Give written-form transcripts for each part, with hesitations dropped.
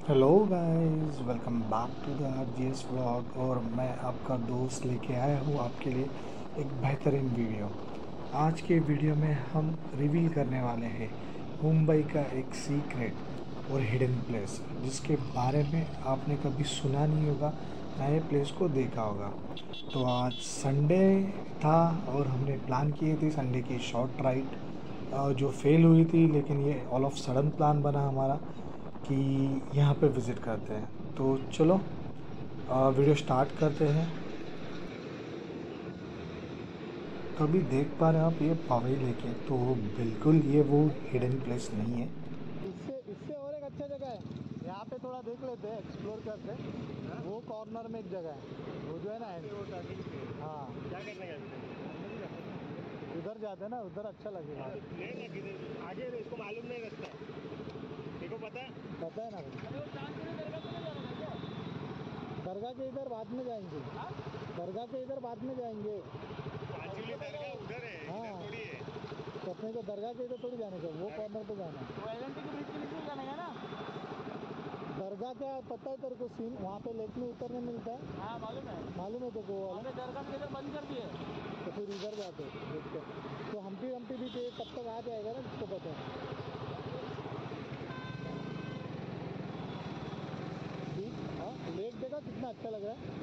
Hello guys, welcome back to the RGS vlog. और मैं आपका दोस्त लेके आया हूँ आपके लिए एक बेहतरीन वीडियो। आज के वीडियो में हम रिवील करने वाले हैं मुंबई का एक सीक्रेट और हिडन प्लेस जिसके बारे में आपने कभी सुना नहीं होगा, ना ये प्लेस को देखा होगा। तो आज संडे था और हमने प्लान किए थे संडे की शॉर्ट राइड जो फेल हुई थी, लेकिन ये ऑल ऑफ सडन प्लान बना हमारा कि यहाँ पे विज़िट करते हैं। तो चलो वीडियो स्टार्ट करते हैं। तो अभी देख पा रहे हैं आप ये पवई लेके, तो बिल्कुल ये वो हिडन प्लेस नहीं है। इससे इससे और एक अच्छा जगह है, यहाँ पे थोड़ा देख लेते हैं, एक्सप्लोर करते हैं। वो कॉर्नर में एक जगह है, वो जो है ना, हाँ क्या करने का उधर जाते हैं ना, उधर अच्छा लगेगा। आगे है, इसको मालूम नहीं रास्ता देखो पता है। पता है ना दरगाह के इधर बाद में जाएंगे, दरगाह के इधर बाद में जाएंगे। एक्चुअली दरगाह उधर है, हाँ, इधर थोड़ी है। तो अपने को दरगाह के इधर थोड़ी जाने का, वो कॉर्नर पे जाना है। एलएनटी के ब्रिज के नीचे जाने का ना। दरगाह का पता है तेरे को सीन, वहाँ पे लेक में उतरने मिलता है। हाँ मालूम है तो वो वाला दरगाह में इधर बंद कर दिए। तो फिर इधर जाते देखते। तो हम्पी भी तब तक आ जाएगा ना, जिसको पता है। हाँ, लेक देखा कितना अच्छा लग रहा है।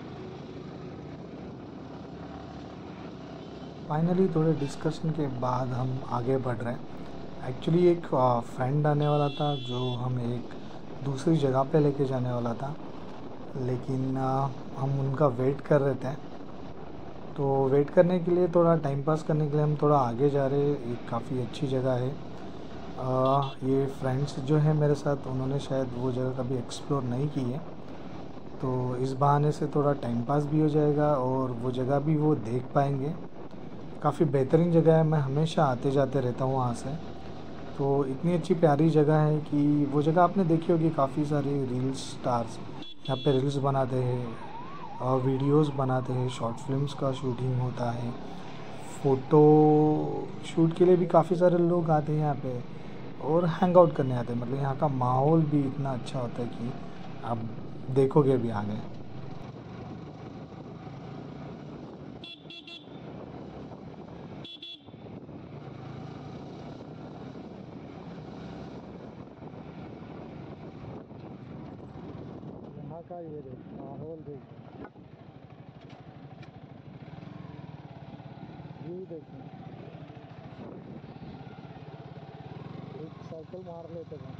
फाइनली थोड़े डिस्कशन के बाद हम आगे बढ़ रहे हैं। एक्चुअली एक फ्रेंड आने वाला था जो हमें एक दूसरी जगह पे लेके जाने वाला था, लेकिन हम उनका वेट कर रहे थे। तो वेट करने के लिए, थोड़ा टाइम पास करने के लिए हम थोड़ा आगे जा रहे हैं। एक काफ़ी अच्छी जगह है। ये फ्रेंड्स जो है मेरे साथ, उन्होंने शायद वो जगह कभी एक्सप्लोर नहीं की है, तो इस बहाने से थोड़ा टाइम पास भी हो जाएगा और वो जगह भी वो देख पाएंगे। काफ़ी बेहतरीन जगह है, मैं हमेशा आते जाते रहता हूँ वहाँ से। तो इतनी अच्छी प्यारी जगह है कि वो जगह आपने देखी होगी, काफ़ी सारे रील्स स्टार्स यहाँ पे रील्स बनाते हैं और वीडियोस बनाते हैं, शॉर्ट फिल्म्स का शूटिंग होता है, फ़ोटो शूट के लिए भी काफ़ी सारे लोग आते हैं यहाँ पे और हैंग आउट करने आते हैं। मतलब यहाँ का माहौल भी इतना अच्छा होता है कि आप देखोगे भी आगे। यहाँ का ये देख, माहौल देख, व्यू देखना। एक साइकिल मार लेते हैं।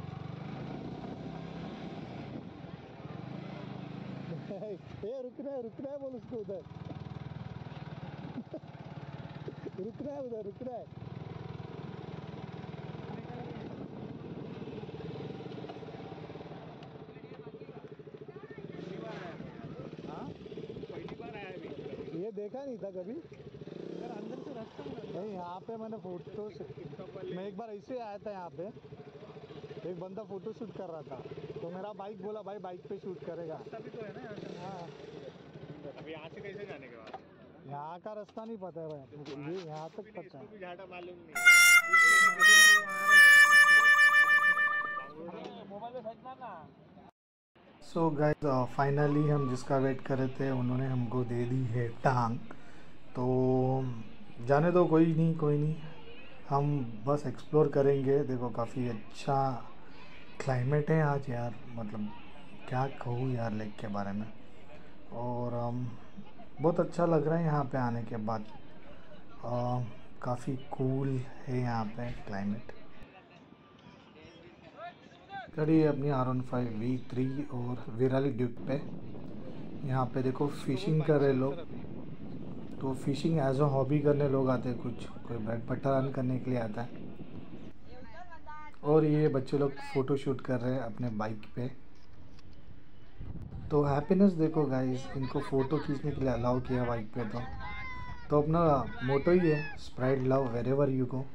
ये रुकना है बोल उसको उधर। रुकना है उधर, रुकना है। हाँ, पहली बार आया अभी। ये देखा नहीं था कभी। इधर अंदर से रास्ता नहीं, यहाँ पे मैंने फोटो, मैं एक बार ऐसे आया था यहाँ पे, एक बंदा फोटो शूट कर रहा था, तो मेरा बाइक बोला भाई बाइक पे शूट करेगा। रास्ता भी तो है ना यहाँ से। हाँ, अभी यहाँ से कैसे जाने के बाद यहाँ का रास्ता नहीं पता है भाई, ये यहाँ तक पता इसको है। भी झाटा मालूम नहीं। मोबाइल में फेंक मारना। सो गाइस, फाइनली हम जिसका वेट कर रहे थे उन्होंने हमको दे दी है टांग। तो जाने दो, कोई नहीं कोई नहीं, हम बस एक्सप्लोर करेंगे। देखो काफ़ी अच्छा क्लाइमेट है आज यार, मतलब क्या कहूँ यार लेक के बारे में। और बहुत अच्छा लग रहा है यहाँ पे आने के बाद। काफ़ी कूल है यहाँ पे क्लाइमेट। खड़ी है अपनी R15V3 और विराली ड्यूक पे। यहाँ पे देखो फिशिंग कर रहे लोग, तो फिशिंग एज अ हॉबी करने लोग आते हैं, कुछ कोई ब्रेड बटर अर्न करने के लिए आता है। और ये बच्चे लोग फ़ोटो शूट कर रहे हैं अपने बाइक पे। तो हैप्पीनेस देखो गाइस, इनको फ़ोटो खींचने के लिए अलाउ किया बाइक पे। तो अपना मोटो ही है, spread love wherever you go.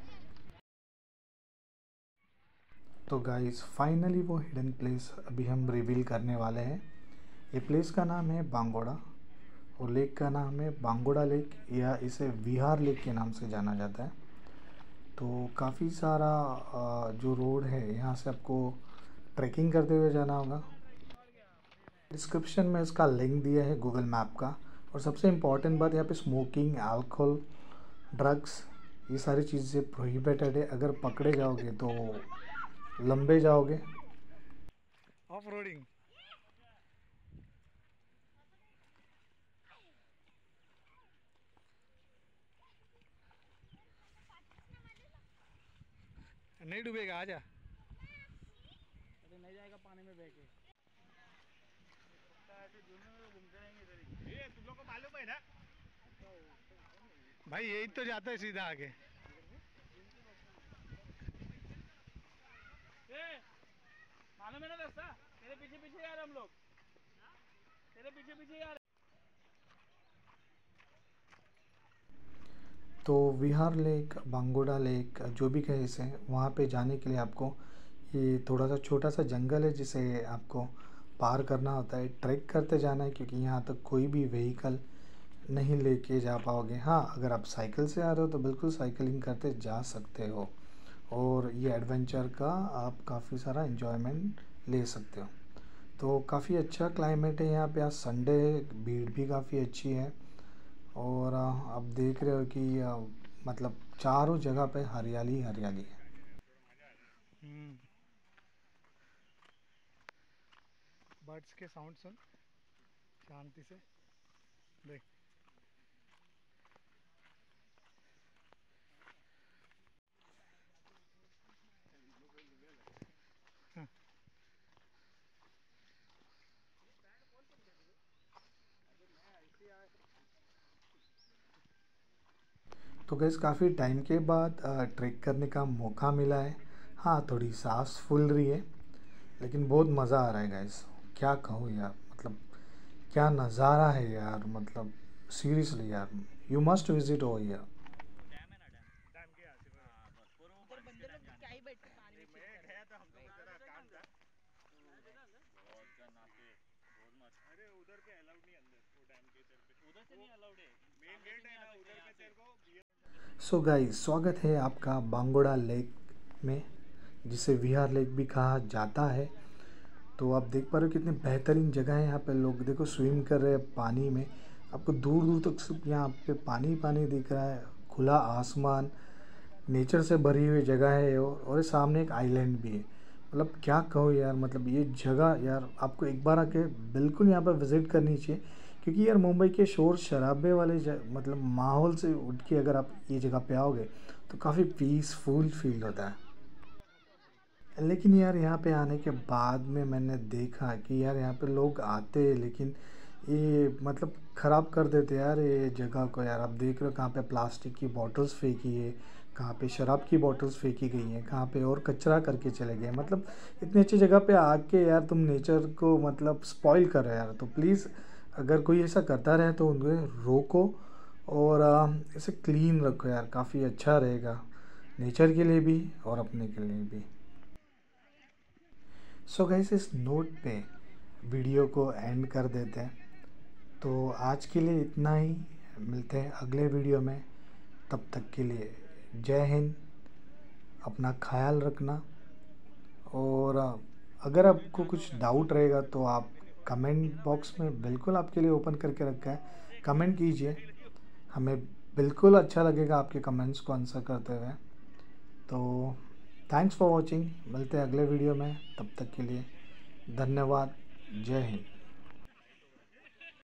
तो गाइस फाइनली वो हिडन प्लेस अभी हम रिवील करने वाले हैं। ये प्लेस का नाम है बांगोड़ा और लेक का नाम है बांगोड़ा लेक, या इसे विहार लेक के नाम से जाना जाता है। तो काफ़ी सारा जो रोड है यहाँ से आपको ट्रैकिंग करते हुए जाना होगा। डिस्क्रिप्शन में इसका लिंक दिया है गूगल मैप का। और सबसे इम्पॉर्टेंट बात, यहाँ पे स्मोकिंग, अल्कोहल, ड्रग्स, ये सारी चीज़ें प्रोहिबिटेड है। अगर पकड़े जाओगे तो लंबे जाओगे। Off roading. नहीं डूबेगा, आजा। नहीं जाएगा पानी में बह के। ये तुम लोग को मालूम है ना भाई यही तो जाता है सीधा आगे। मालूम है ना रास्ता, तेरे पीछे पीछे यार हम लोग, तेरे पीछे पीछे यार। तो विहार लेक, बांगोड़ा लेक, जो भी कहे इसे, वहाँ पे जाने के लिए आपको ये थोड़ा सा छोटा सा जंगल है जिसे आपको पार करना होता है। ट्रैक करते जाना है क्योंकि यहाँ तक कोई भी व्हीकल नहीं लेके जा पाओगे। हाँ, अगर आप साइकिल से आ रहे हो तो बिल्कुल साइकिलिंग करते जा सकते हो और ये एडवेंचर का आप काफ़ी सारा एंजॉयमेंट ले सकते हो। तो काफ़ी अच्छा क्लाइमेट है यहाँ पे। आज संडे है, भीड़ भी काफ़ी अच्छी है। और आप देख रहे हो कि मतलब चारों जगह पे हरियाली हरियाली है। बर्ड्स के साउंड सुन शांति से, देख। तो गैस काफ़ी टाइम के बाद ट्रैक करने का मौका मिला है। हाँ, थोड़ी सांस फूल रही है लेकिन बहुत मज़ा आ रहा है गैस। क्या कहूँ यार, मतलब क्या नज़ारा है यार, मतलब सीरियसली यार, you must visit over here. Dam के यहाँ से और ऊपर बंदे लोग क्या ही बैठे पानी में। मैं गया था, हम लोग को जरा काम था। बहुत गन आते बहुत मत। अरे उधर पे अलाउड नहीं अंदर, वो डैम के इधर पे, उधर से नहीं अलाउड है। मेन गेट है ना उधर पे, तेरे को सो गाइस, स्वागत है आपका बांगोड़ा लेक में, जिसे विहार लेक भी कहा जाता है। तो आप देख पा रहे हो कितनी बेहतरीन जगह है। यहाँ पे लोग देखो स्विम कर रहे हैं पानी में। आपको दूर दूर तक सिर्फ यहाँ पे पानी पानी दिख रहा है, खुला आसमान, नेचर से भरी हुई जगह है। और ये सामने एक आइलैंड भी है। मतलब क्या कहो यार, मतलब ये जगह यार आपको एक बार आके बिल्कुल यहाँ पर विज़िट करनी चाहिए। क्योंकि यार मुंबई के शोर शराबे वाले मतलब माहौल से उठ के अगर आप ये जगह पे आओगे तो काफ़ी पीसफुल फील होता है। लेकिन यार यहाँ पे आने के बाद में मैंने देखा कि यार यहाँ पे लोग आते हैं लेकिन ये मतलब ख़राब कर देते यार ये जगह को। यार आप देख रहे हो कहाँ पे प्लास्टिक की बॉटल्स फेंकी है, कहाँ पे शराब की बॉटल्स फेंकी गई हैं, कहाँ पे और कचरा करके चले गए। मतलब इतनी अच्छी जगह पे आके यार तुम नेचर को मतलब स्पॉइल कर रहे हो यार। तो प्लीज़ अगर कोई ऐसा करता रहे तो उन्हें रोको और इसे क्लीन रखो यार, काफ़ी अच्छा रहेगा नेचर के लिए भी और अपने के लिए भी। सो गाइस, इस नोट पे वीडियो को एंड कर देते हैं। तो आज के लिए इतना ही, मिलते हैं अगले वीडियो में। तब तक के लिए जय हिंद, अपना ख्याल रखना। और अगर आपको कुछ डाउट रहेगा तो आप कमेंट बॉक्स में बिल्कुल आपके लिए ओपन करके रखा है, कमेंट कीजिए। हमें बिल्कुल अच्छा लगेगा आपके कमेंट्स को आंसर करते हुए। तो थैंक्स फॉर वॉचिंग, मिलते हैं अगले वीडियो में। तब तक के लिए धन्यवाद, जय हिंद।